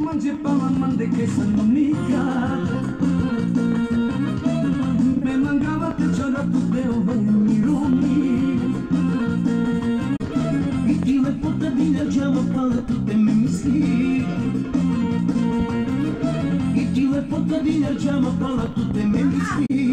Mangiava mande che sono mica. Me mancava te c'era tutte ove mi rumi. I ti le portadine giamo pale tutte me misli. I ti le portadine giamo pale tutte me misli.